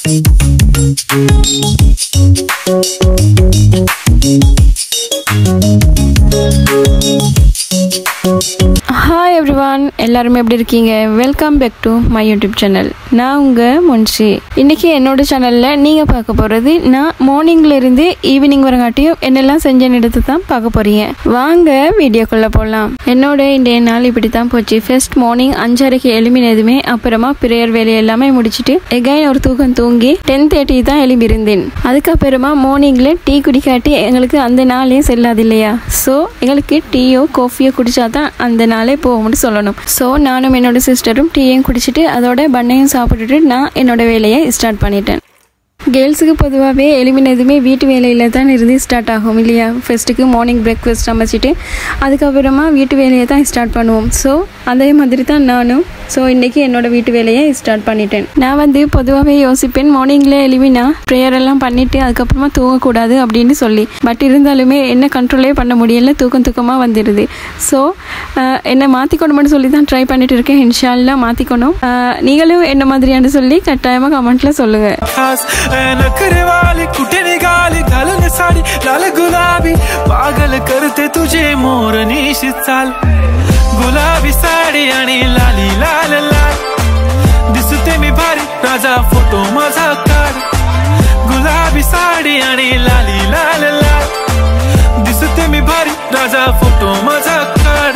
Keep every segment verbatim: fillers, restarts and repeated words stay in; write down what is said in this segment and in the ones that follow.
Hi everyone, எல்லாரும் எப்படி இருக்கீங்க? Welcome back to my YouTube channel. நான் உங்க முன்ஷி. இன்னைக்கு என்னோட சேனல்ல நீங்க பார்க்க போறது நான் மார்னிங்ல இருந்து ஈவினிங் வரகாட்டியும் என்னெல்லாம் செஞ்சேன்னு எடுத்து தான் பார்க்க போறீங்க. வாங்க வீடியோக்குள்ள போகலாம். என்னோட இந்த நாள் இப்படி தான் போச்சு. ஃபர்ஸ்ட் மார்னிங் அஞ்சரைக்கு எழும்பினதுமே அப்புறமா பிரேயர் வேலை எல்லாமே முடிச்சிட்டு எகைன் ஒரு தூக்கம் தூங்கி டென் தேர்ட்டி தான் எழும்பி இருந்தேன். அதுக்கப்புறமா மார்னிங்ல டீ குடிக்காட்டி எங்களுக்கு அந்த நாளே செல்லாது இல்லையா? ஸோ எங்களுக்கு டீயோ காஃபியோ குடிச்சா தான் அந்த நாளே போகும்னு சொல்லணும். ஸோ நானும் என்னோட சிஸ்டரும் டீயும் குடிச்சிட்டு அதோட பண்ணையும் சாப்பிட்டுட்டு நான் என்னோட வேலையை ஸ்டார்ட் பண்ணிட்டேன். கேர்ள்ஸுக்கு பொதுவாகவே எலிமினதுமே வீட்டு வேலையில் தான் இருந்து ஸ்டார்ட் ஆகும் இல்லையா? ஃபஸ்ட்டுக்கு மார்னிங் பிரேக்ஃபாஸ்ட் சமைச்சிட்டு அதுக்கப்புறமா வீட்டு வேலையை தான் ஸ்டார்ட் பண்ணுவோம். ஸோ அதே மாதிரி தான் நானும் ஸோ இன்றைக்கி என்னோடய வீட்டு வேலையை ஸ்டார்ட் பண்ணிட்டேன். நான் வந்து பொதுவாகவே யோசிப்பேன் மார்னிங்கில் எலிமினா ப்ரேயர் எல்லாம் பண்ணிவிட்டு அதுக்கப்புறமா தூங்கக்கூடாது அப்படின்னு சொல்லி. பட் இருந்தாலுமே என்ன கண்ட்ரோலே பண்ண முடியல, தூக்கம் தூக்கமாக வந்துடுது. ஸோ என்னை மாற்றிக்கணும்னு சொல்லி தான் ட்ரை பண்ணிட்டு இருக்கேன். இன்ஷால்லா மாற்றிக்கணும். நீங்களும் என்ன மாதிரியானு சொல்லி கட்டாயமாக கமெண்ட்டில் சொல்லுங்கள். नखरे वाली कुटे निघाली घालून साडी लाल गुलाबी पागल करते तुझे मोरनी चाल गुलाबी साडी आणि लाली लाल लाल दिसते मी भारी राजा फोटो माझा काढ गुलाबी साडी आणि लाली लाल लाल दिसते मी भारी राजा फोटो माझा काढ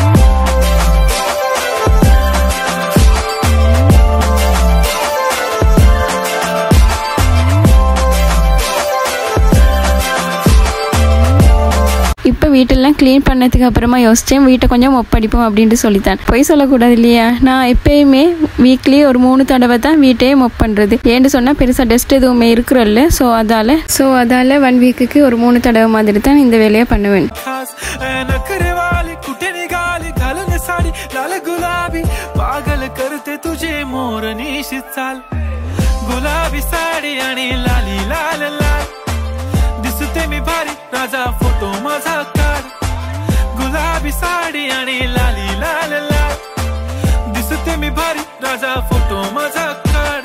இப்போ வீட்டெல்லாம் க்ளீன் பண்ணதுக்கு அப்புறமா யோசித்தேன் வீட்டை கொஞ்சம் ஒப்படிப்போம் அப்படின்ட்டு சொல்லித்தான். பொய் சொல்லக்கூடாது இல்லையா? நான் எப்பயுமே வீக்லி ஒரு மூணு தடவை தான் வீட்டையே மொப் பண்ணுறது. ஏன்னு சொன்னால் பெருசாக டஸ்ட் எதுவுமே இருக்கிறல்ல. ஸோ அதால் ஸோ அதால் ஒன் வீக்குக்கு ஒரு மூணு தடவை மாதிரி தான் இந்த வேலையை பண்ணுவேன். गुलाबी साडी आणि लाली लाल लाल दिसते मी भारी राजा फोटो माझा काढ गुलाबी साडी आणि लाली लाल लाल दिसते मी भारी राजा फोटो माझा काढ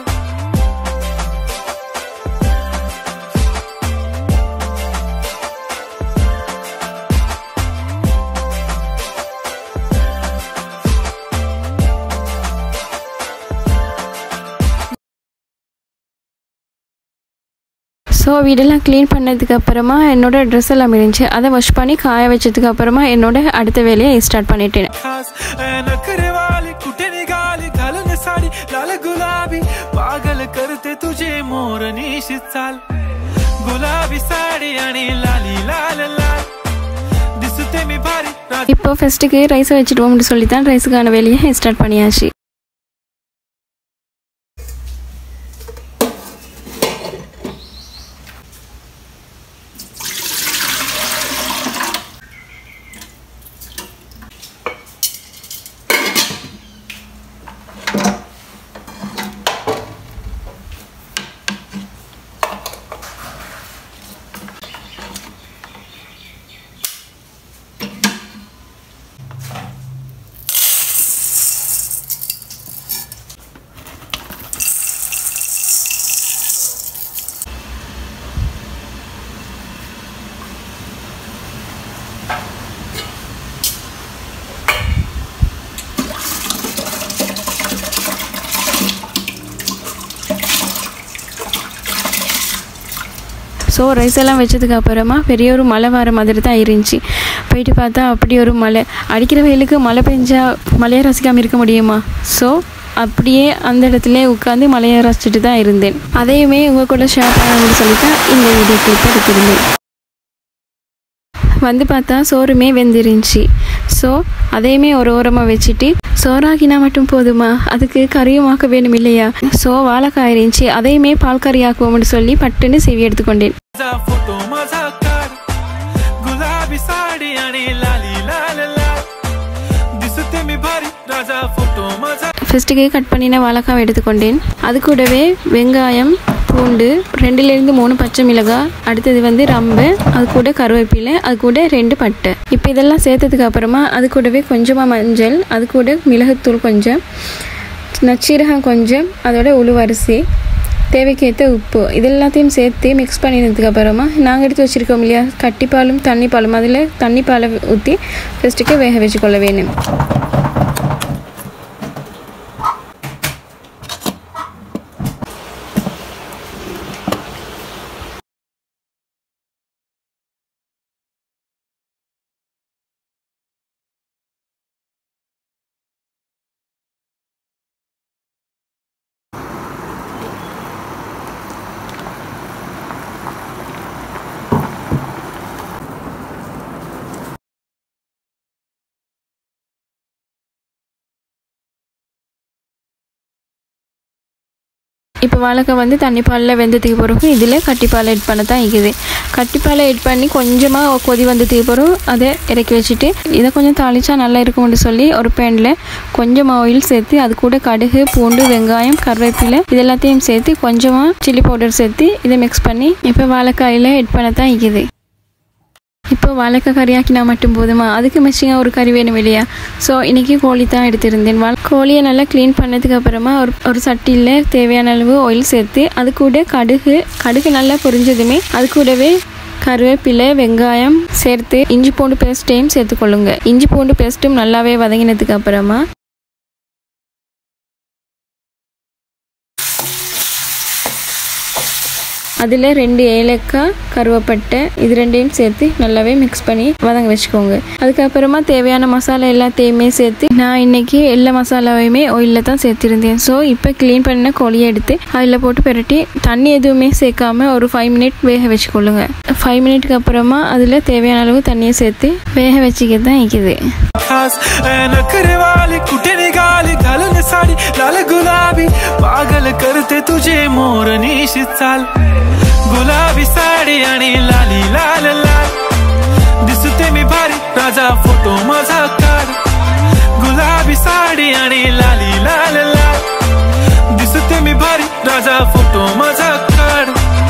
ஸோ வீடெல்லாம் க்ளீன் பண்ணதுக்கு அப்புறமா என்னோட ட்ரெஸ் எல்லாம் இருந்துச்சு. அதை வாஷ் பண்ணி காய வச்சதுக்கு அப்புறமா என்னோட அடுத்த வேலையை ஸ்டார்ட் பண்ணிட்டேன். இப்போ ஃபர்ஸ்ட்டுக்கு ரைஸை வச்சுடுவோம்னு சொல்லி தான் ரைஸுக்கான வேலையை ஸ்டார்ட் பண்ணியாச்சு. ஸோ ரைஸ் எல்லாம் வச்சதுக்கு அப்புறமா பெரிய ஒரு மழை வர மாதிரி தான் இருந்துச்சு. போயிட்டு பார்த்தா அப்படி ஒரு மழை அடிக்கிற வெயிலுக்கு மழை பெஞ்சா மழையை ரசிக்காமல் இருக்க முடியுமா? ஸோ அப்படியே அந்த இடத்துல உட்காந்து மழையை ரசிச்சுட்டு தான் இருந்தேன். அதையுமே உங்கள் கூட ஷேர் பண்ணணும்னு சொல்லி தான் இந்த வீடியோ கிளிப்பை எடுத்திருந்தேன். வந்து பார்த்தா சோறுமே வெந்துருந்துச்சு. ஸோ அதையுமே ஒரு ஓரமாக வச்சுட்டு சோறாக்கினா மட்டும் போதுமா, அதுக்கு கறியுமாக்க வேணும் இல்லையா? ஸோ வாழைக்காய் இருந்துச்சு, அதையுமே பால் கறி ஆக்குவோம்னு சொல்லி பட்டுன்னு செவி எடுத்துக்கொண்டேன். ஃபஸ்ட்டுக்கு கட் பண்ணின வாழைக்காய் எடுத்துக்கொண்டேன். அது கூடவே வெங்காயம், பூண்டு, ரெண்டுலேருந்து மூணு பச்சை மிளகாய், அடுத்தது வந்து ரம்பு, அது கூட கருவேப்பிலை, அது கூட ரெண்டு பட்டை. இப்போ இதெல்லாம் சேர்த்ததுக்கு அப்புறமா அது கூடவே கொஞ்சமாக மஞ்சள், அது கூட மிளகுத்தூள் கொஞ்சம், நச்சீரகம் கொஞ்சம், அதோட உளுவரிசி, தேவைக்கேற்ற உப்பு இது எல்லாத்தையும் சேர்த்து மிக்ஸ் பண்ணினதுக்கு அப்புறமா நாங்கள் எடுத்து வச்சுருக்கோம் இல்லையா கட்டிப்பாலும் தண்ணி பாலும் அதில் தண்ணி பாலை ஊற்றி ஃபஸ்ட்டுக்கு வேக வச்சுக்கொள்ள வேணும். இப்போ வாழைக்காய் வந்து தண்ணி பாலில் வெந்ததுக்கு பிறகு இதில் கட்டிப்பால் ஆட் பண்ண தான் இருக்குது. கட்டிப்பால் ஆட் பண்ணி கொஞ்சமாக கொதி வந்ததுக்கு பிறகு அதை இறக்கி வச்சுட்டு இதை கொஞ்சம் தாளிச்சா நல்லா இருக்கும்னு சொல்லி ஒரு பேனில் கொஞ்சமாக ஆயில் சேர்த்து அது கூட கடுகு பூண்டு வெங்காயம் கருவேப்பிலை இது எல்லாத்தையும் சேர்த்து கொஞ்சமாக சில்லி பவுடர் சேர்த்து இதை மிக்ஸ் பண்ணி இப்போ வாழைக்காயில் ஆட் பண்ண தான் இருக்குது. இப்போ வாழைக்காய் கறியாக்கினா மட்டும் போதுமா, அதுக்கு மிச்சிங்காக ஒரு கறி வேணும் இல்லையா. ஸோ இன்றைக்கி கோழி தான் எடுத்திருந்தேன். வா கோழியை நல்லா க்ளீன் பண்ணதுக்கு அப்புறமா ஒரு ஒரு சட்டியில் தேவையான அளவு ஆயில் சேர்த்து அது கூட கடுகு கடுகு நல்லா பொரிஞ்சதுமே அது கூடவே கருவேப்பிலை வெங்காயம் சேர்த்து இஞ்சி பூண்டு பேஸ்ட்டையும் சேர்த்துக்கொள்ளுங்க. இஞ்சி பூண்டு பேஸ்ட்டும் நல்லாவே வதங்கினதுக்கு அப்புறமா அதில் ரெண்டு ஏலக்காய் கருவேப்பட்டை இது ரெண்டையும் சேர்த்து நல்லாவே மிக்ஸ் பண்ணி வதங்க வச்சுக்கோங்க. அதுக்கப்புறமா தேவையான மசாலா எல்லாத்தையுமே சேர்த்து நான் இன்னைக்கு எல்லா மசாலாவையுமே ஆயிலில் தான் சேர்த்துருந்தேன். ஸோ இப்போ க்ளீன் பண்ண கோழியை எடுத்து அதில் போட்டு பெரட்டி தண்ணி எதுவுமே சேர்க்காம ஒரு ஃபைவ் மினிட் வேக வச்சுக்கொள்ளுங்க. ஃபைவ் மினிட்க்கு அப்புறமா அதில் தேவையான அளவு தண்ணியை சேர்த்து வேக வச்சுக்க தான் இருக்குது. गुलाबी साडी आणि लाली लाल लाल दिसते मी भारी राजा फोटो माझा काढ. गुलाबी साडी आणि लाली लाल लाल दिसते मी भारी राजा फोटो माझा काढ.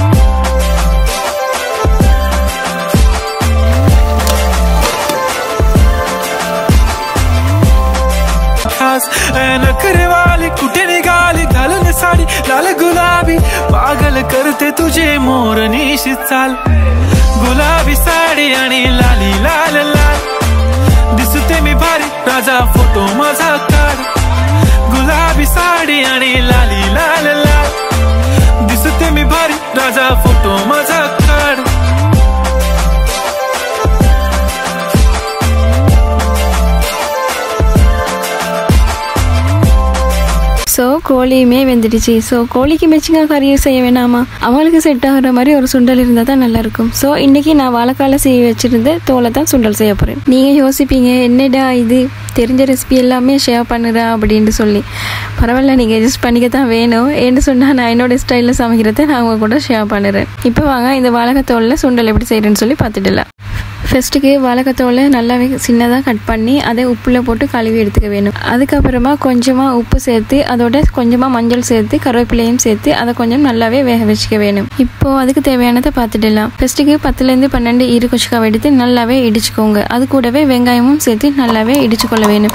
खास नखरेवाली कुठे निघाली घालून साडी लाल गुलाबी पागल करते तुझे मोरनीशी चाल. गुलाबी साडी आणि लाली लाल लाल दिसते मी भारी राजा फोटो माझा काढ. गुलाबी साडी आणि लाली लाल लाल दिसते मी भारी राजा फोटो माझा काढ. ஸோ கோழியுமே வெந்துடுச்சு. ஸோ கோழிக்கு மெச்சிங்காக கறியை செய்ய வேணாமா, அவங்களுக்கு செட் ஆகிற மாதிரி ஒரு சுண்டல் இருந்தால் தான் நல்லாயிருக்கும். ஸோ இன்றைக்கி நான் வாழைக்கால செய்ய வச்சுருந்த தோலை தான் சுண்டல் செய்ய போகிறேன். நீங்கள் யோசிப்பீங்க என்னடா இது தெரிஞ்ச ரெசிபி எல்லாமே ஷேர் பண்ணுறா அப்படின்ட்டு சொல்லி. பரவாயில்ல, நீங்கள் அட்ஜஸ்ட் பண்ணிக்க தான் வேணும். ஏன்னு சொன்னால் நான் என்னோடய ஸ்டைலில் சமைக்கிறத நான் அவங்க கூட ஷேர் பண்ணுறேன். இப்போ வாங்க இந்த வாழைக்காய் தோலில் சுண்டல் எப்படி செய்கிறேன்னு சொல்லி பார்த்துடலாம். ஃபஸ்ட்டுக்கு வாழைக்காத்தோலை நல்லாவே சின்னதாக கட் பண்ணி அதை உப்பில் போட்டு கழுவி எடுத்துக்க வேணும். அதுக்கப்புறமா கொஞ்சமாக உப்பு சேர்த்து அதோட கொஞ்சமாக மஞ்சள் சேர்த்து கருவேப்பிலையும் சேர்த்து அதை கொஞ்சம் நல்லாவே வேக வச்சுக்க வேணும். இப்போது அதுக்கு தேவையானதை பார்த்துடலாம். ஃபஸ்ட்டுக்கு பத்துலேருந்து பன்னெண்டு ஈரு கொச்சுக்காவை எடுத்து நல்லாவே இடிச்சுக்கோங்க. அது கூடவே வெங்காயமும் சேர்த்து நல்லாவே இடிச்சுக்கொள்ள வேணும்.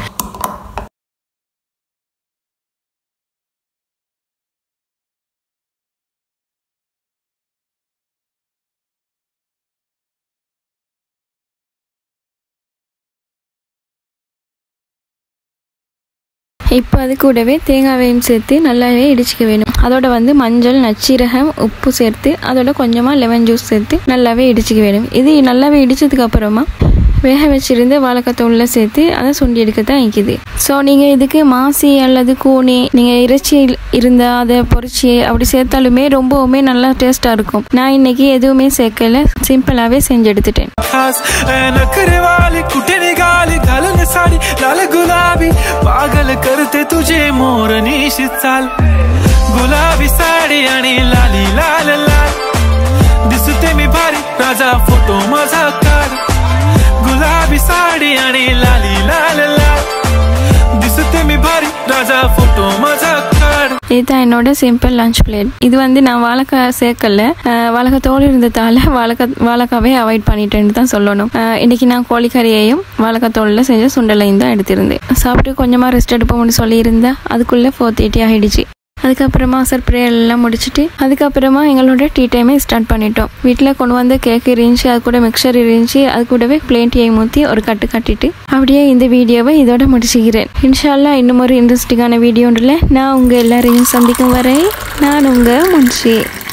இப்போ அது கூடவே தேங்காவையும் சேர்த்து நல்லாவே இடிச்சிக்க வேணும். அதோட வந்து மஞ்சள் நச்சீரகம் உப்பு சேர்த்து அதோட கொஞ்சமாக லெமன் ஜூஸ் சேர்த்து நல்லாவே இடிச்சிக்க வேணும். இது நல்லாவே இடிச்சதுக்கு அப்புறமா வேக வச்சிருந்து வாழைக்காய் தோலில் சேர்த்து அதை சுண்டி எடுக்க தான் வைக்குது. ஸோ நீங்கள் இதுக்கு மாசி அல்லது கூனி நீங்கள் இறைச்சி இருந்தால் அதை பொரிச்சி அப்படி சேர்த்தாலுமே ரொம்பவுமே நல்லா டேஸ்ட்டாக இருக்கும். நான் இன்னைக்கு எதுவுமே சேர்க்கல, சிம்பிளாகவே செஞ்சு எடுத்துட்டேன். गुलाबी साडी आणि लाली लाल लाल दिसते मी भारी राजा फोटो माझा काढ. गुलाबी साडी आणि लाली लाल लाल दिसते मी भारी राजा फोटो माझा काढ. இதுதான் என்னோட சிம்பிள் லஞ்ச் பிளேட். இது வந்து நான் வாழைக்காய் சேர்க்கல, வாழைக்காய் தோல் இருந்ததால வாழைக்காய் வாழைக்காவே அவாய்ட் பண்ணிட்டேன்னு தான் சொல்லணும். இன்னைக்கு நான் கோழிக்கறியையும் வாழைக்காய் தோலில் செஞ்ச சுண்டலையும் தான் எடுத்திருந்தேன். சாப்பிட்டு கொஞ்சமாக ரெஸ்ட் எடுப்போம்னு சொல்லியிருந்தேன். அதுக்குள்ளே ஃபோர் தேர்ட்டி ஆகிடுச்சு. அதுக்கப்புறமா அசர் ப்ரேயர் எல்லாம் முடிச்சுட்டு அதுக்கப்புறமா எங்களோட டீ டைமை ஸ்டார்ட் பண்ணிட்டோம். வீட்டில் கொண்டு வந்த கேக் இருந்துச்சு, அது கூட மிக்சர் இருந்துச்சு, அது கூடவே பிளேன் டீயை ஊற்றி ஒரு கட்டு கட்டிட்டு அப்படியே இந்த வீடியோவை இதோட முடிச்சுக்கிறேன். இன்ஷா அல்லாஹ் இன்னும் ஒரு இன்ட்ரெஸ்டிங்கான வீடியோண்டில் நான் உங்கள் எல்லாரையும் சந்திக்கும் வரை நான் உங்கள் முன்ஷி.